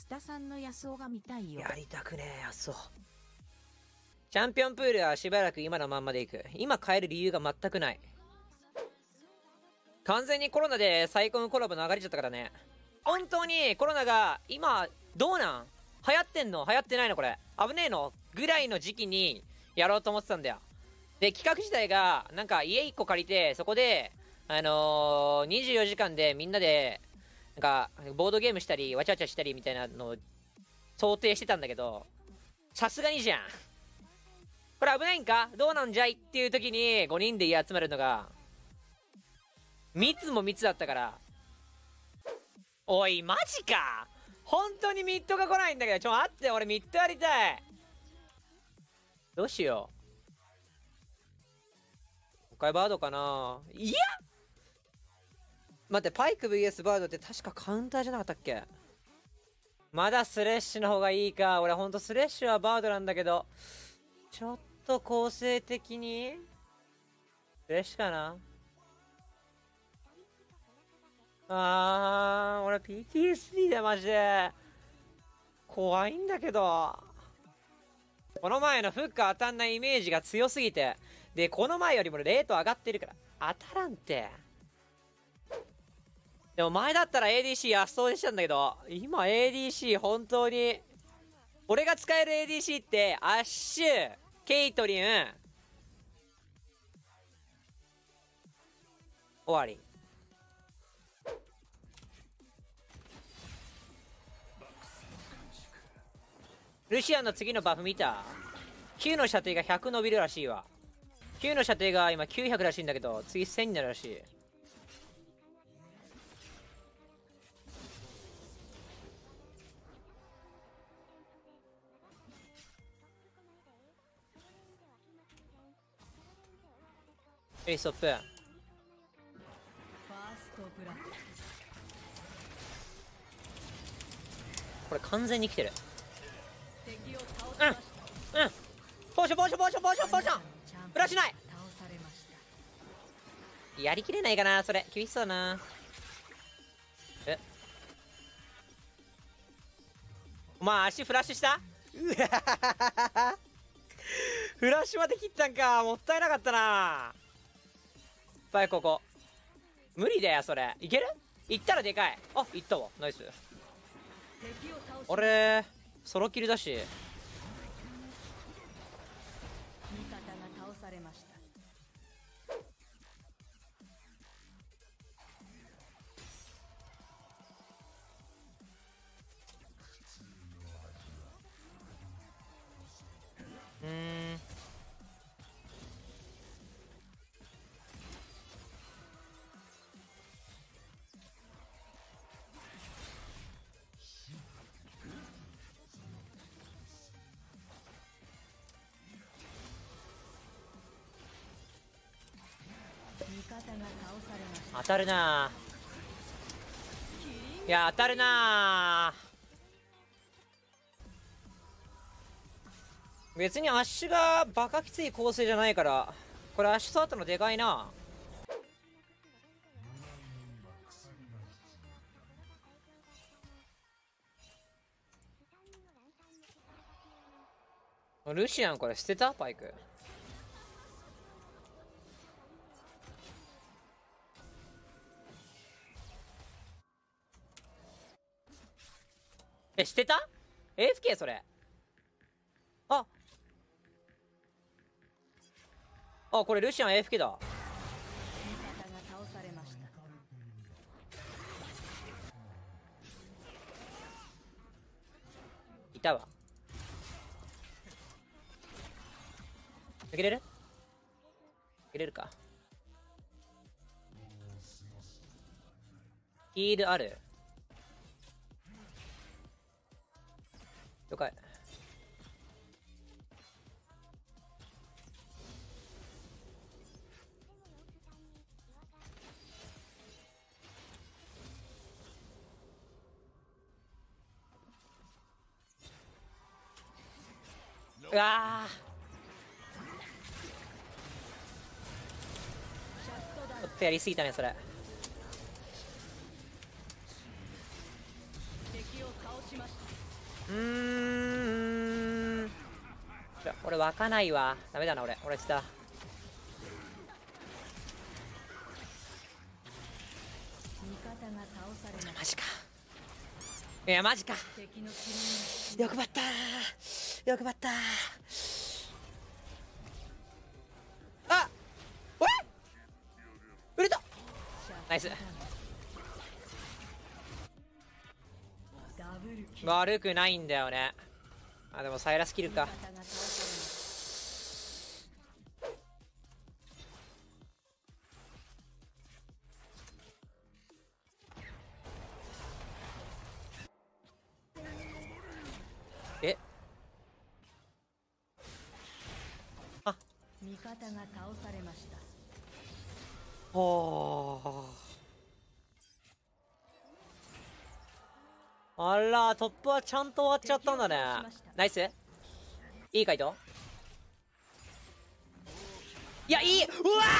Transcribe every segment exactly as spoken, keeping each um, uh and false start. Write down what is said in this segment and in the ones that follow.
田さんのヤスオが見たいよ。 やりたくねえ、ヤスオ。チャンピオンプールはしばらく今のまんまでいく。今変える理由が全くない。完全にコロナでサイコンコラボ流れちゃったからね。本当にコロナが今どうなん流行ってんの流行ってないのこれ。危ねえのぐらいの時期にやろうと思ってたんだよ。で、企画自体がなんか家いっこ借りて、そこで、あのー、にじゅうよじかんでみんなで、なんかボードゲームしたり、わちゃわちゃしたりみたいなのを想定してたんだけど、さすがにじゃん。これ危ないんかどうなんじゃいっていう時にごにんで家集まるのが、密も密だったから。おい、マジか本当にミッドが来ないんだけど、ちょ、待って、俺ミッドやりたい。どうしよう。他バードかないや待って、パイク ブイエス バードって確かカウンターじゃなかったっけ。まだスレッシュの方がいいか。俺ほんとスレッシュはバードなんだけど、ちょっと構成的にスレッシュかな。あー、俺 ピーティーエスディー だ、マジで。怖いんだけど。この前のフック当たんないイメージが強すぎて。で、この前よりもレート上がってるから。当たらんて。でも前だったら エーディーシー 安そうでしたんだけど、今 エーディーシー 本当に、俺が使える エーディーシー って、アッシュ、ケイトリン、終わり。ルシアンの次のバフ見た ?きゅう の射程がひゃく伸びるらしいわ。きゅうの射程が今きゅうひゃくらしいんだけど、次せんになるらしい。エイストップ。これ完全に来てる。うんうんポーションポーションポーションポーションポーションフラッシュない。やりきれないかなそれ。厳しそうだな。えお前足フラッシュした。うわフラッシュまで切ったんか。もったいなかったな。いっぱいここ無理だよそれ。いける。いったらでかい。あ、いったわ。ナイス。あれソロキルだし。 味方が倒されました。 うーん味方が倒されました。 当たるな。いや当たるな。別にアッシュがバカきつい構成じゃないから、これアッシュ触ったのでかいな。ルシアンこれ捨てたパイク。え、捨てた ?エーエフケー それ。ああ、これルシアン エーエフケー だ。 味方が倒されました。 いたわ。いけれるいけれるか。ヒールある。了解。うわーちょっとやりすぎたねそれ。 敵を倒しました。 うーん。俺湧かないわ。ダメだな俺。俺した。 味方が倒されました。 マジか。いやマジか。 敵のキリン欲張ったー。欲張ったー。あっおい売れた。ナイス。 ダブルキル。 悪くないんだよね。あでもサイラスキルか。 味方が倒されました。 えあ味方が倒されました。 ほー。あらトップはちゃんと終わっちゃったんだね。ナイス。いいカイト。いやいいうわ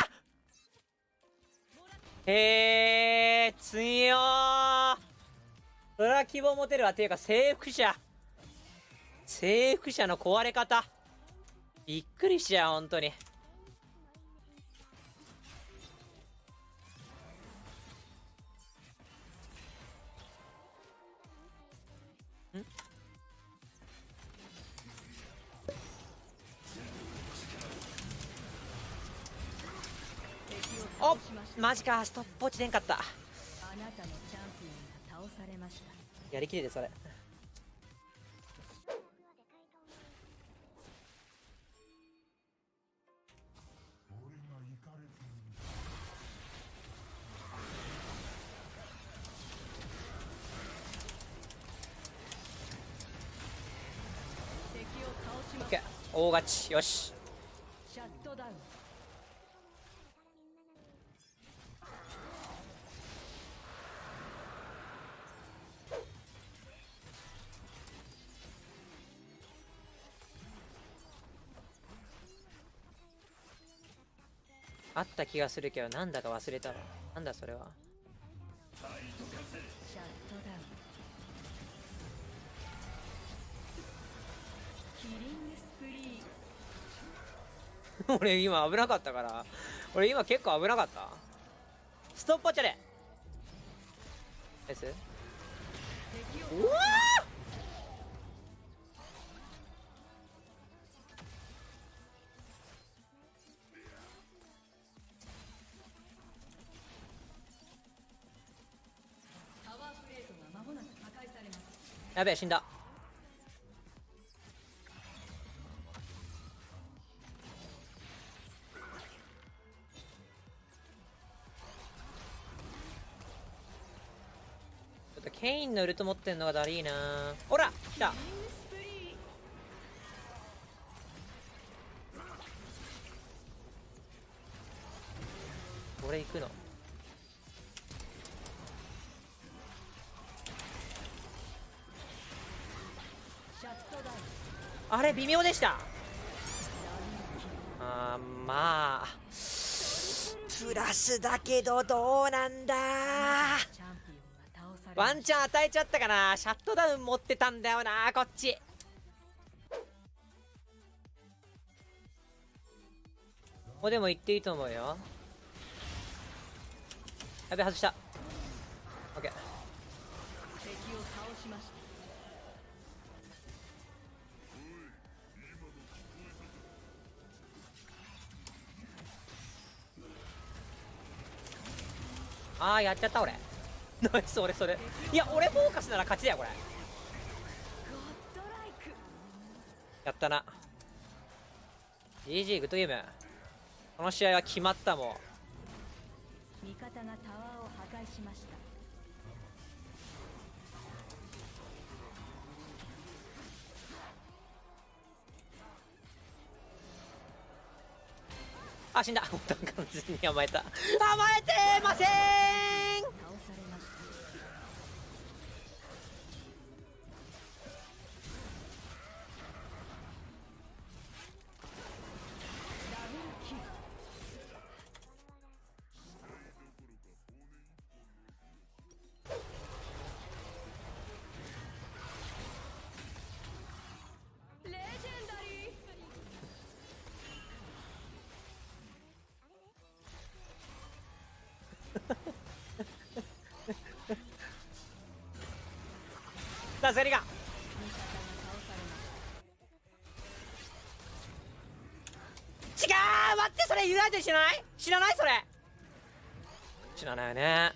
へえ強ー。それは希望持てるわ。っていうか征服者征服者の壊れ方びっくりしちゃう本当に。おっマジか。ストップ落ちでんかった。 あなたのチャンピオンが倒されました。 やりきれてそれ。 敵を倒しまオッケーした。 大勝ち。よしシャットダウン。 あった気がするけどなんだか忘れたわ。なんだそれは。 シャットダウン。キリングスプリー。 俺今危なかったから俺今結構危なかった。ストッパーチャレナイス。 敵をうわタワープレートが間もなく破壊されます。 ーやべえ死んだ。ちょっとケインのウルト持ってんのがだりーな。ほら来た。 キリングスプリー。 俺行くの。 シャットダウン。 あれ微妙でした。あーまあプラスだけどどうなんだ。 チャンピオンが倒されまワンチャン与えちゃったかな。シャットダウン持ってたんだよなこっち。ここでも言っていいと思うよ。やべ外した。オッケー。 敵を倒しました。 あーやっちゃった俺。ナイス。俺それいや俺フォーカスなら勝ちだよこれ。 ゴッドライク。 やったな。 ジージー グッドゲーム。この試合は決まった。もう味方がタワーを破壊しました。 あ死んだ。完全に甘えた。甘えてません。 倒されました。ダブルキル。 さすがにが違う、待って、それユナイト知らない？知らない？それ知らないよね。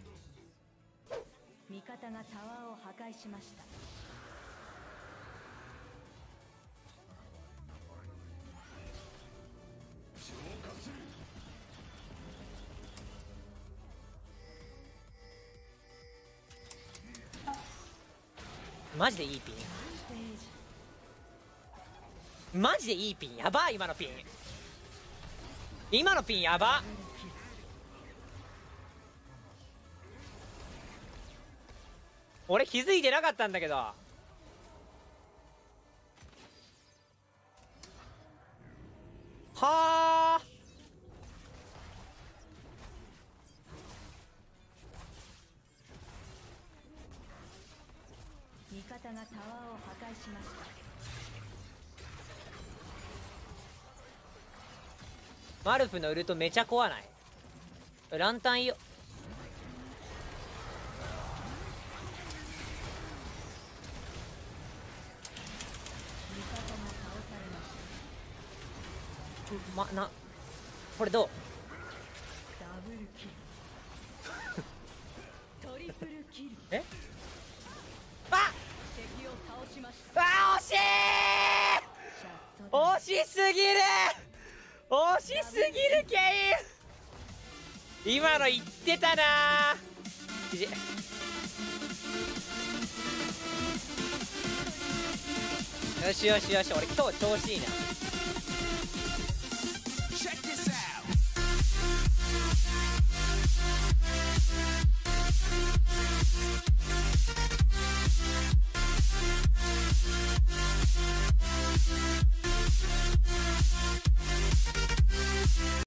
味方がタワーを破壊しました。 マジでいいピン、マジでいいピン、やばい。今のピン、今のピンやば。俺気づいてなかったんだけど。はあ、 味方がタワーを破壊しました。 マルフのウルトめちゃ怖ない？ランタンいいよ。 味方が倒されました。 ま、な、これどう？ ダブルキル。トリプルキル。 え？あ！ 敵を倒しました。 あー、惜しい！ シャットダウン。 惜しすぎる！惜しすぎるケイン。今の言ってたなー。じよしよしよし、俺今日調子いいな。